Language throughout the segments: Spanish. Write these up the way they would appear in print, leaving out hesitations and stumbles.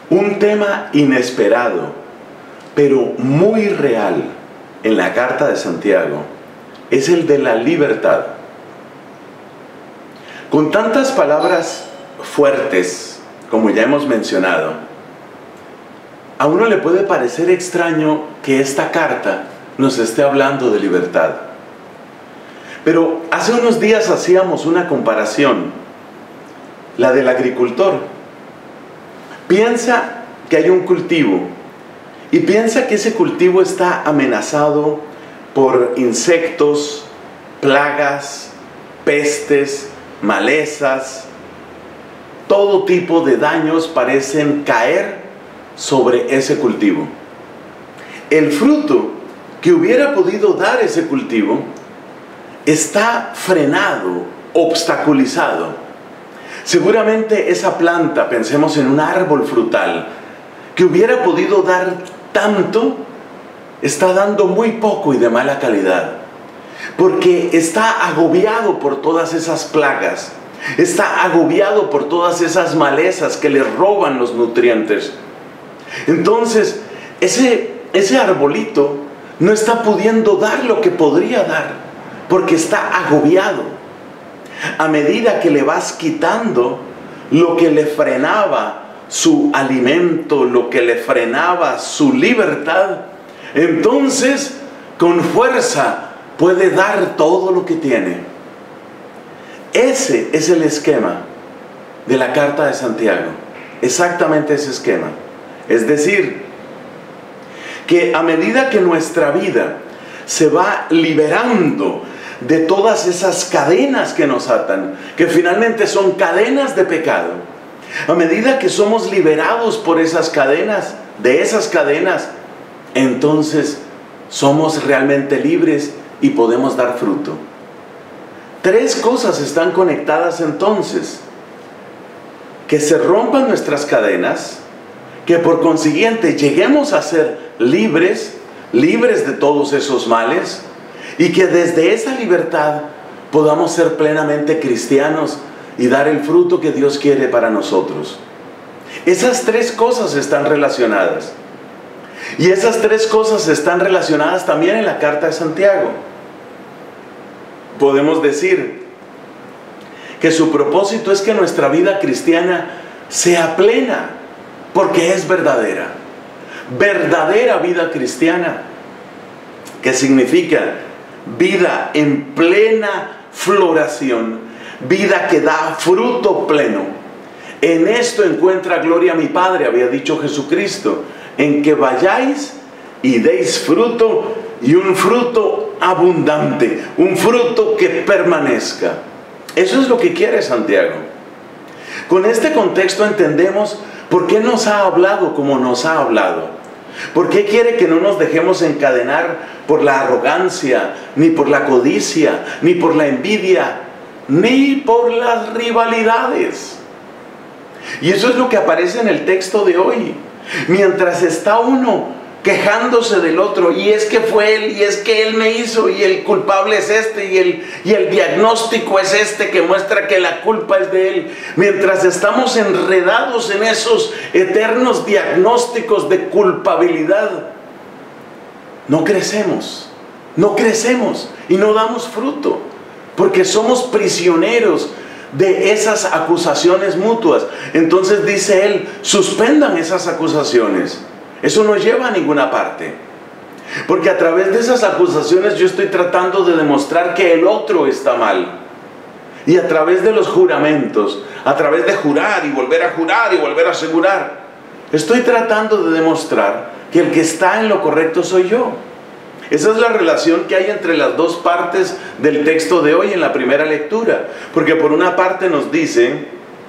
Un tema inesperado, pero muy real en la carta de Santiago, es el de la libertad. Con tantas palabras fuertes, como ya hemos mencionado, a uno le puede parecer extraño que esta carta nos esté hablando de libertad. Pero hace unos días hacíamos una comparación, la del agricultor. Piensa que hay un cultivo y piensa que ese cultivo está amenazado por insectos, plagas, pestes, malezas. Todo tipo de daños parecen caer sobre ese cultivo. El fruto que hubiera podido dar ese cultivo está frenado, obstaculizado. Seguramente esa planta, pensemos en un árbol frutal, que hubiera podido dar tanto, está dando muy poco y de mala calidad. Porque está agobiado por todas esas plagas, está agobiado por todas esas malezas que le roban los nutrientes. Entonces, ese arbolito no está pudiendo dar lo que podría dar, porque está agobiado. A medida que le vas quitando lo que le frenaba su alimento, lo que le frenaba su libertad, entonces con fuerza puede dar todo lo que tiene. Ese es el esquema de la carta de Santiago, exactamente ese esquema. Es decir, que a medida que nuestra vida se va liberando de todas esas cadenas que nos atan, que finalmente son cadenas de pecado, a medida que somos liberados por esas cadenas, entonces somos realmente libres y podemos dar fruto. Tres cosas están conectadas entonces: que se rompan nuestras cadenas, que por consiguiente lleguemos a ser libres de todos esos males, y que desde esa libertad podamos ser plenamente cristianos y dar el fruto que Dios quiere para nosotros. Esas tres cosas están relacionadas. Y esas tres cosas están relacionadas también en la carta de Santiago. Podemos decir que su propósito es que nuestra vida cristiana sea plena, porque es verdadera. Verdadera vida cristiana, que significa vida en plena floración, vida que da fruto pleno. En esto encuentra gloria a mi Padre, había dicho Jesucristo, en que vayáis y deis fruto, y un fruto abundante, un fruto que permanezca. Eso es lo que quiere Santiago. Con este contexto entendemos por qué nos ha hablado como nos ha hablado. ¿Por qué quiere que no nos dejemos encadenar por la arrogancia, ni por la codicia, ni por la envidia, ni por las rivalidades? Y eso es lo que aparece en el texto de hoy. Mientras está uno quejándose del otro, y es que fue él, y es que él me hizo, y el culpable es este, y el diagnóstico es este que muestra que la culpa es de él. Mientras estamos enredados en esos eternos diagnósticos de culpabilidad, no crecemos y no damos fruto, porque somos prisioneros de esas acusaciones mutuas. Entonces dice él, suspendan esas acusaciones. Eso no lleva a ninguna parte, porque a través de esas acusaciones yo estoy tratando de demostrar que el otro está mal. Y a través de los juramentos, a través de jurar y volver a jurar y volver a asegurar, estoy tratando de demostrar que el que está en lo correcto soy yo. Esa es la relación que hay entre las dos partes del texto de hoy en la primera lectura. Porque por una parte nos dice,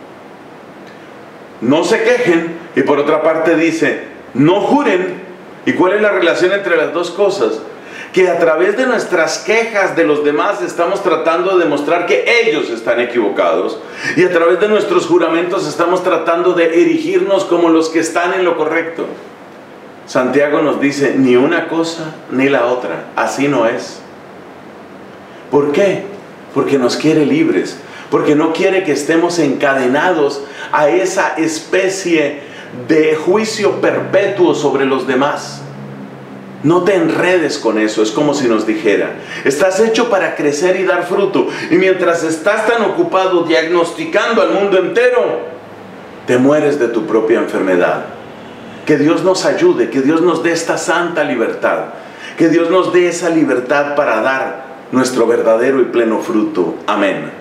no se quejen, y por otra parte dice, no juren. ¿Y cuál es la relación entre las dos cosas? Que a través de nuestras quejas de los demás estamos tratando de demostrar que ellos están equivocados, y a través de nuestros juramentos estamos tratando de erigirnos como los que están en lo correcto. Santiago nos dice, ni una cosa ni la otra, así no es. ¿Por qué? Porque nos quiere libres, porque no quiere que estemos encadenados a esa especie de juicio perpetuo sobre los demás. No te enredes con eso. Es como si nos dijera: estás hecho para crecer y dar fruto, y mientras estás tan ocupado diagnosticando al mundo entero, te mueres de tu propia enfermedad. Que Dios nos ayude, que Dios nos dé esta santa libertad, que Dios nos dé esa libertad para dar nuestro verdadero y pleno fruto. Amén.